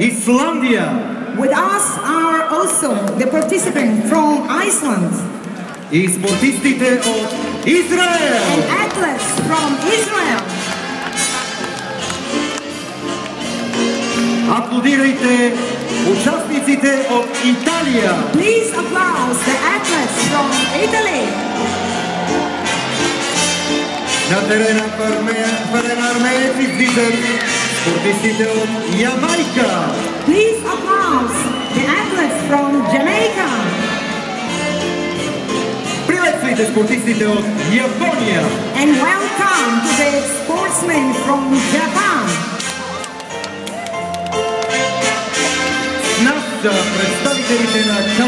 Исландия. With us are also the participants from Iceland. И спортистите от Израел. And athletes from Israel. Аплодирайте участниците от Италия. Please applaud the athletes from Italy. На терена армеец излизат спортистите от Ямайка. Please applaud the athletes from Jamaica. Приветствайте спортистите от Япония. And welcome to the sportsmen from Japan. С нас са представителите на